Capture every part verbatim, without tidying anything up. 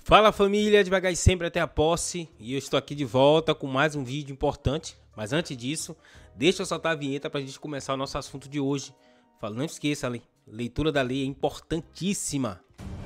Fala família, devagar e sempre até a posse, e eu estou aqui de volta com mais um vídeo importante, mas antes disso, deixa eu soltar a vinheta para a gente começar o nosso assunto de hoje. Fala, não esqueça, a leitura da lei é importantíssima.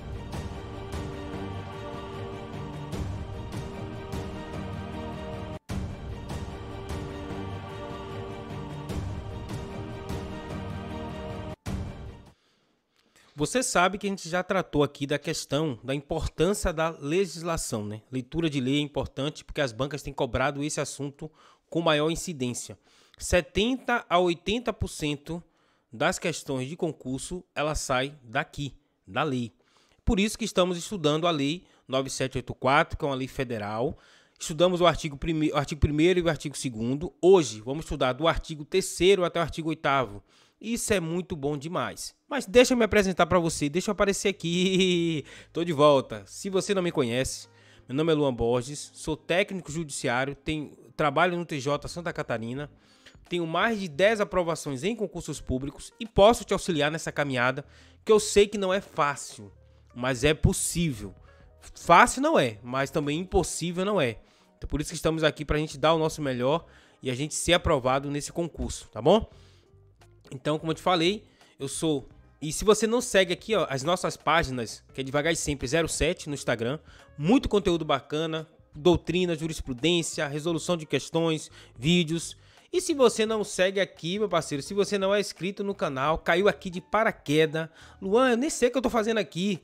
Você sabe que a gente já tratou aqui da questão da importância da legislação, né? Leitura de lei é importante porque as bancas têm cobrado esse assunto com maior incidência. setenta a oitenta por cento das questões de concurso, ela sai daqui, da lei. Por isso que estamos estudando a lei nove mil setecentos e oitenta e quatro, que é uma lei federal. Estudamos o artigo primeiro, o artigo primeiro e o artigo segundo. Hoje vamos estudar do artigo terceiro até o artigo oitavo. Isso é muito bom demais. Mas deixa eu me apresentar para você, deixa eu aparecer aqui. Tô de volta. Se você não me conhece, meu nome é Luan Borges, sou técnico judiciário, tenho, trabalho no T J Santa Catarina, tenho mais de dez aprovações em concursos públicos e posso te auxiliar nessa caminhada, que eu sei que não é fácil, mas é possível. Fácil não é, mas também impossível não é. Então por isso que estamos aqui para a gente dar o nosso melhor e a gente ser aprovado nesse concurso, tá bom? Então, como eu te falei, eu sou... E se você não segue aqui, ó, as nossas páginas, que é Devagar e Sempre zero sete no Instagram, muito conteúdo bacana, doutrina, jurisprudência, resolução de questões, vídeos. E se você não segue aqui, meu parceiro, se você não é inscrito no canal, caiu aqui de paraquedas, Luan, eu nem sei o que eu tô fazendo aqui.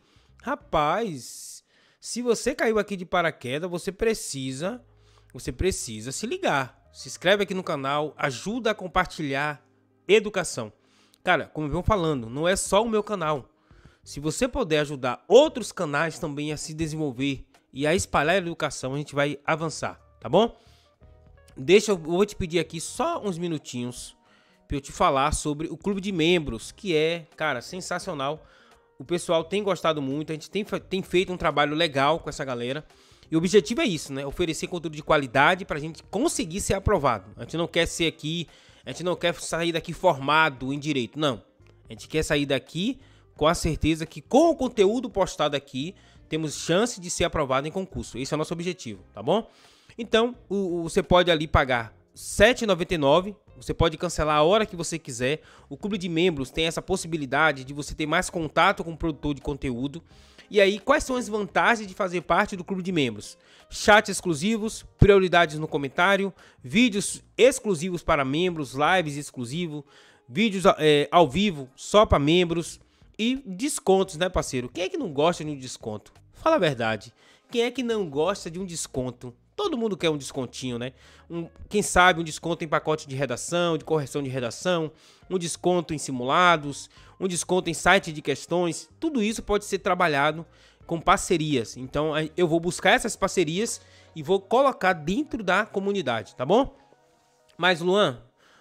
Rapaz, se você caiu aqui de paraquedas, você precisa, você precisa se ligar. Se inscreve aqui no canal, ajuda a compartilhar educação. Cara, como eu venho falando, não é só o meu canal. Se você puder ajudar outros canais também a se desenvolver e a espalhar a educação, a gente vai avançar, tá bom? Deixa eu, eu vou te pedir aqui só uns minutinhos para eu te falar sobre o clube de membros, que é, cara, sensacional. O pessoal tem gostado muito, a gente tem, tem feito um trabalho legal com essa galera. E o objetivo é isso, né? Oferecer conteúdo de qualidade para a gente conseguir ser aprovado. A gente não quer ser aqui... A gente não quer sair daqui formado em direito, não. A gente quer sair daqui com a certeza que com o conteúdo postado aqui, temos chance de ser aprovado em concurso. Esse é o nosso objetivo, tá bom? Então, o, o, você pode ali pagar sete reais e noventa e nove centavos, você pode cancelar a hora que você quiser. O clube de membros tem essa possibilidade de você ter mais contato com o produtor de conteúdo. E aí, quais são as vantagens de fazer parte do clube de membros? Chats exclusivos, prioridades no comentário, vídeos exclusivos para membros, lives exclusivos, vídeos é, ao vivo só para membros e descontos, né, parceiro? Quem é que não gosta de um desconto? Fala a verdade. Quem é que não gosta de um desconto? Todo mundo quer um descontinho, né? Um, quem sabe um desconto em pacote de redação, de correção de redação, um desconto em simulados, um desconto em site de questões. Tudo isso pode ser trabalhado com parcerias. Então eu vou buscar essas parcerias e vou colocar dentro da comunidade, tá bom? Mas Luan,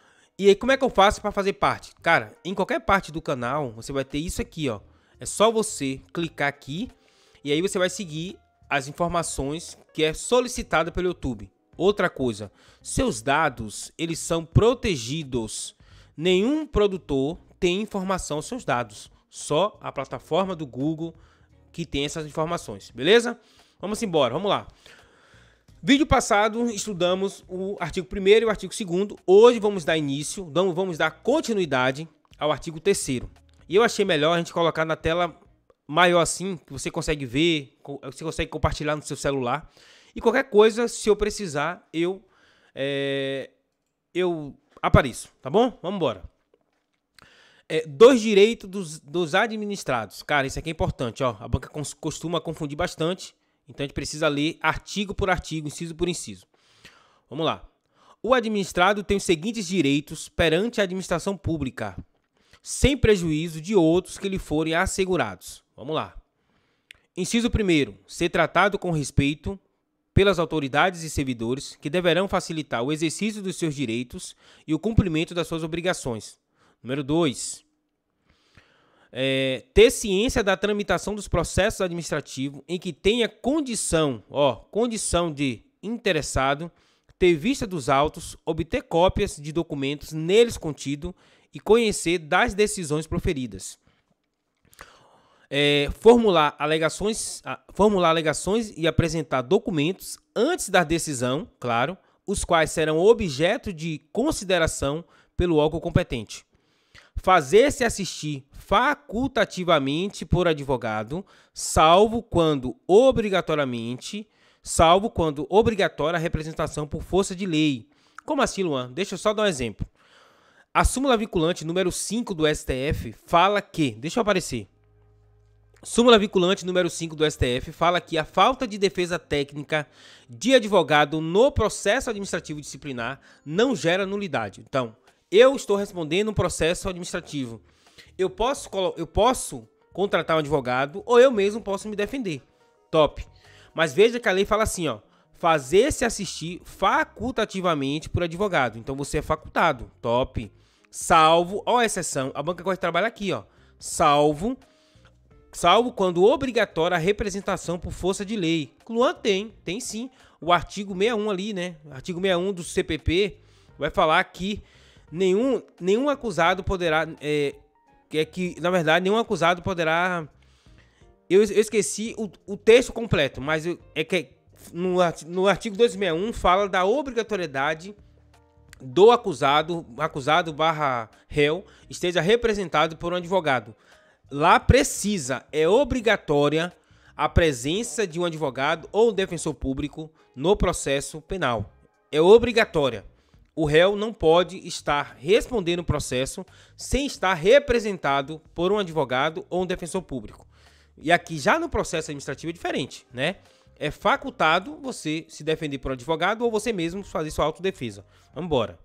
e aí como é que eu faço para fazer parte? Cara, em qualquer parte do canal você vai ter isso aqui, ó. É só você clicar aqui e aí você vai seguir as informações que é solicitada pelo YouTube. Outra coisa, seus dados, eles são protegidos. Nenhum produtor tem informação aos seus dados. Só a plataforma do Google que tem essas informações, beleza? Vamos embora, vamos lá. Vídeo passado, estudamos o artigo primeiro e o artigo segundo. Hoje vamos dar início, vamos dar continuidade ao artigo terceiro. E eu achei melhor a gente colocar na tela maior assim, que você consegue ver, você consegue compartilhar no seu celular. E qualquer coisa, se eu precisar, eu, é, eu apareço, tá bom? Vamos embora. É, dois direitos dos, dos administrados. Cara, isso aqui é importante, ó. A banca costuma confundir bastante, então a gente precisa ler artigo por artigo, inciso por inciso. Vamos lá. O administrado tem os seguintes direitos perante a administração pública, sem prejuízo de outros que lhe forem assegurados. Vamos lá. Inciso primeiro, ser tratado com respeito pelas autoridades e servidores que deverão facilitar o exercício dos seus direitos e o cumprimento das suas obrigações. Número dois, é, ter ciência da tramitação dos processos administrativos em que tenha condição, ó, condição de interessado, ter vista dos autos, obter cópias de documentos neles contidos e conhecer das decisões proferidas. É, formular, alegações, formular alegações e apresentar documentos antes da decisão, claro, os quais serão objeto de consideração pelo órgão competente. Fazer-se assistir facultativamente por advogado, salvo quando obrigatoriamente, salvo quando obrigatória a representação por força de lei. Como assim, Luan? Deixa eu só dar um exemplo. A súmula vinculante número cinco do S T F fala que, deixa eu aparecer, súmula vinculante número cinco do S T F fala que a falta de defesa técnica de advogado no processo administrativo disciplinar não gera nulidade. Então, eu estou respondendo um processo administrativo. Eu posso, eu posso contratar um advogado ou eu mesmo posso me defender. Top. Mas veja que a lei fala assim, ó, fazer-se assistir facultativamente por advogado. Então, você é facultado. Top. Salvo, ó a exceção, a banca corretora trabalha aqui, ó, salvo... Salvo quando obrigatória a representação por força de lei. Luan tem, tem sim. O artigo sessenta e um ali, né? O artigo sessenta e um do C P P vai falar que nenhum, nenhum acusado poderá... É, é que, na verdade, nenhum acusado poderá... Eu, eu esqueci o, o texto completo, mas eu, é que no, no artigo duzentos e sessenta e um fala da obrigatoriedade do acusado, acusado barra réu, esteja representado por um advogado. Lá precisa, é obrigatória a presença de um advogado ou defensor público no processo penal. É obrigatória. O réu não pode estar respondendo o processo sem estar representado por um advogado ou um defensor público. E aqui já no processo administrativo é diferente, né? É facultado você se defender por um advogado ou você mesmo fazer sua autodefesa. Vamos embora.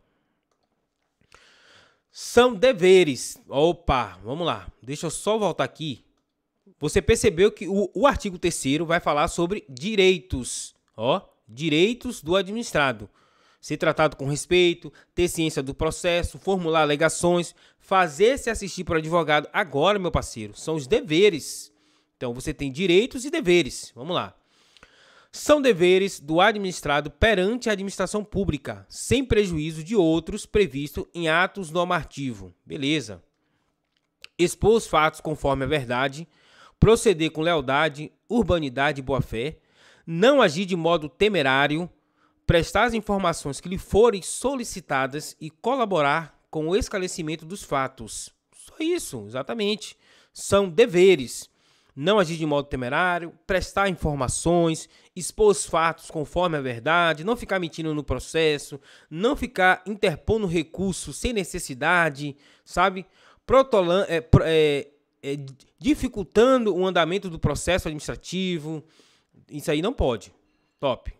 São deveres. Opa, vamos lá. Deixa eu só voltar aqui. Você percebeu que o, o artigo terceiro vai falar sobre direitos. Ó, direitos do administrado. Ser tratado com respeito, ter ciência do processo, formular alegações, fazer-se assistir por advogado. Agora, meu parceiro, são os deveres. Então, você tem direitos e deveres. Vamos lá. São deveres do administrado perante a administração pública, sem prejuízo de outros previstos em atos normativos. Beleza. Expor os fatos conforme a verdade, proceder com lealdade, urbanidade e boa-fé, não agir de modo temerário, prestar as informações que lhe forem solicitadas e colaborar com o esclarecimento dos fatos. Só isso, exatamente. São deveres. Não agir de modo temerário, prestar informações, expor os fatos conforme a verdade, não ficar mentindo no processo, não ficar interpondo recurso sem necessidade, sabe? Protolando, é, é, é, dificultando o andamento do processo administrativo. Isso aí não pode. Top.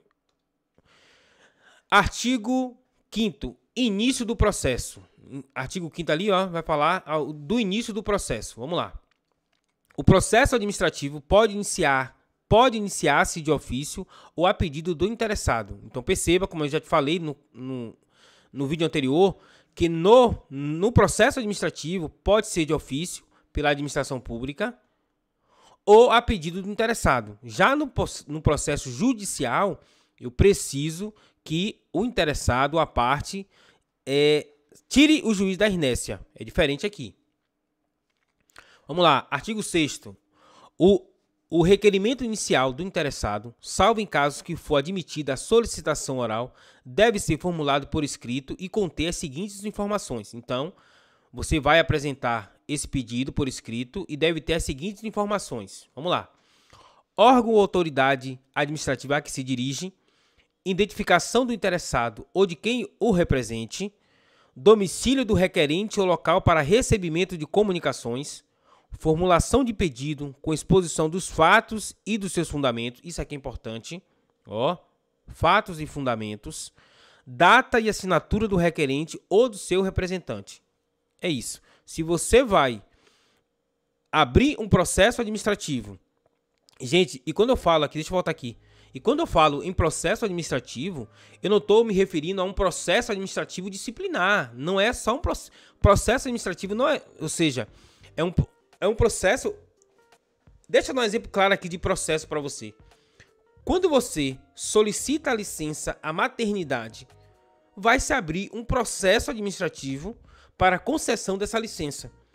Artigo quinto. Início do processo. Artigo quinto ali, ó, vai falar do início do processo. Vamos lá. O processo administrativo pode iniciar, pode iniciar-se de ofício ou a pedido do interessado. Então perceba, como eu já te falei no, no, no vídeo anterior, que no, no processo administrativo pode ser de ofício pela administração pública ou a pedido do interessado. Já no, no processo judicial, eu preciso que o interessado, a parte, é, tire o juiz da inércia. É diferente aqui. Vamos lá, artigo sexto. O, o requerimento inicial do interessado, salvo em casos que for admitida a solicitação oral, deve ser formulado por escrito e conter as seguintes informações. Então, você vai apresentar esse pedido por escrito e deve ter as seguintes informações. Vamos lá. Órgão ou autoridade administrativa a que se dirige, identificação do interessado ou de quem o represente, domicílio do requerente ou local para recebimento de comunicações, formulação de pedido com exposição dos fatos e dos seus fundamentos. Isso aqui é importante. Ó, fatos e fundamentos. Data e assinatura do requerente ou do seu representante. É isso. Se você vai abrir um processo administrativo... Gente, e quando eu falo aqui... Deixa eu voltar aqui. E quando eu falo em processo administrativo, eu não estou me referindo a um processo administrativo disciplinar. Não é só um processo... Processo administrativo não é... Ou seja, é um... É um processo... Deixa eu dar um exemplo claro aqui de processo para você. Quando você solicita a licença à maternidade, vai se abrir um processo administrativo para a concessão dessa licença.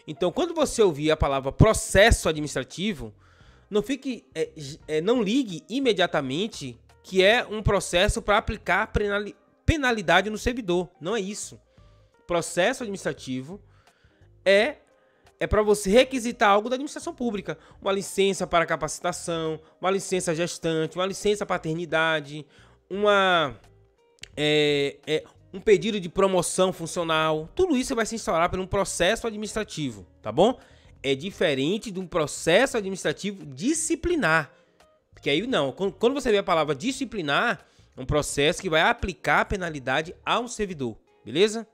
Então, quando você ouvir a palavra processo administrativo, não fique, é, é, não ligue imediatamente que é um processo para aplicar penalidade no servidor. Não é isso. Processo administrativo é é para você requisitar algo da administração pública. Uma licença para capacitação, uma licença gestante, uma licença paternidade, uma, é, é, um pedido de promoção funcional. Tudo isso vai se instaurar por um processo administrativo, tá bom? É diferente de um processo administrativo disciplinar. Porque aí não, quando você vê a palavra disciplinar, é um processo que vai aplicar a penalidade ao servidor, beleza?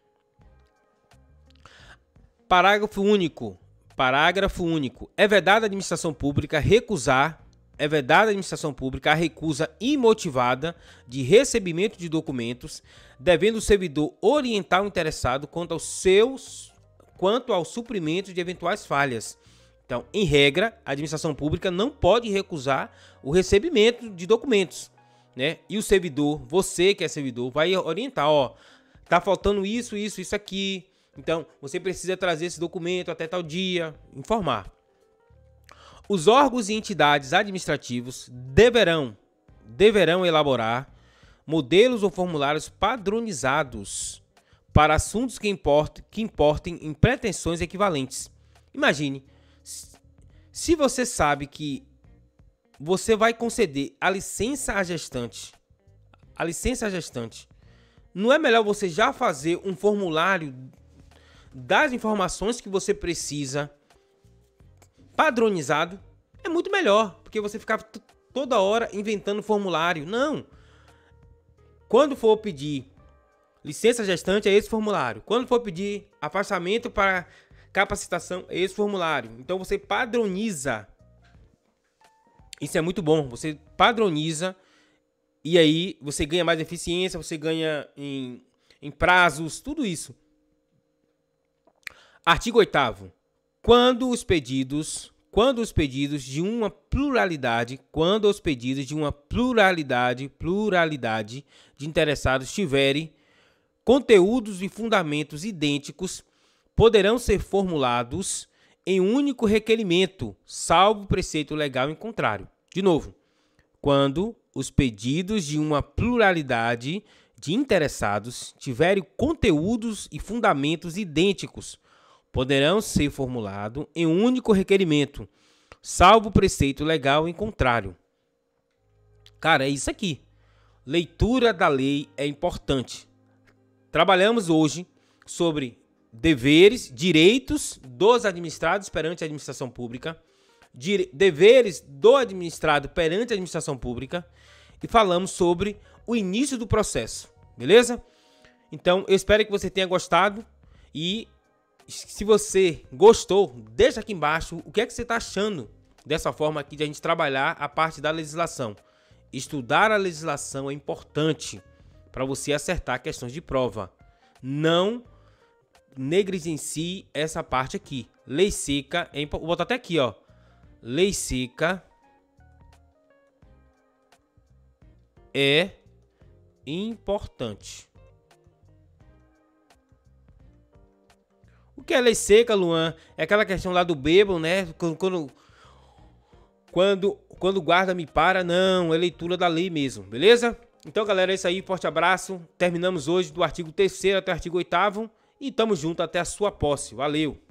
Parágrafo único. Parágrafo único. É vedada à administração pública recusar, é vedada à administração pública a recusa imotivada de recebimento de documentos, devendo o servidor orientar o interessado quanto aos seus, quanto ao suprimento de eventuais falhas. Então, em regra, a administração pública não pode recusar o recebimento de documentos, né? E o servidor, você que é servidor, vai orientar, ó, tá faltando isso, isso, isso aqui. Então, você precisa trazer esse documento até tal dia, informar. Os órgãos e entidades administrativos deverão, deverão elaborar modelos ou formulários padronizados para assuntos que importem, que importem em pretensões equivalentes. Imagine, se você sabe que você vai conceder a licença à gestante, a licença à gestante, não é melhor você já fazer um formulário das informações que você precisa padronizado? É muito melhor, porque você ficar toda hora inventando formulário. Não. Quando for pedir licença gestante, é esse formulário. Quando for pedir afastamento para capacitação, é esse formulário. Então você padroniza. Isso é muito bom. Você padroniza e aí você ganha mais eficiência, você ganha em, em prazos, tudo isso. Artigo oitavo. Quando os pedidos, quando os pedidos de uma pluralidade, quando os pedidos de uma pluralidade, pluralidade de interessados tiverem conteúdos e fundamentos idênticos, poderão ser formulados em um único requerimento, salvo preceito legal em contrário. De novo, quando os pedidos de uma pluralidade de interessados tiverem conteúdos e fundamentos idênticos, poderão ser formulados em um único requerimento, salvo preceito legal em contrário. Cara, é isso aqui. Leitura da lei é importante. Trabalhamos hoje sobre deveres, direitos dos administrados perante a administração pública, deveres do administrado perante a administração pública e falamos sobre o início do processo, beleza? Então, eu espero que você tenha gostado e se você gostou, deixa aqui embaixo o que é que você está achando dessa forma aqui de a gente trabalhar a parte da legislação. Estudar a legislação é importante para você acertar questões de prova. Não negligencie essa parte aqui. Lei seca, é vou botar até aqui, ó. Lei seca é importante. O que é lei seca, Luan? É aquela questão lá do bêbado, né? Quando, quando, quando, quando o guarda me para, não, é leitura da lei mesmo, beleza? Então, galera, é isso aí, forte abraço. Terminamos hoje do artigo terceiro até o artigo oitavo e tamo junto até a sua posse. Valeu!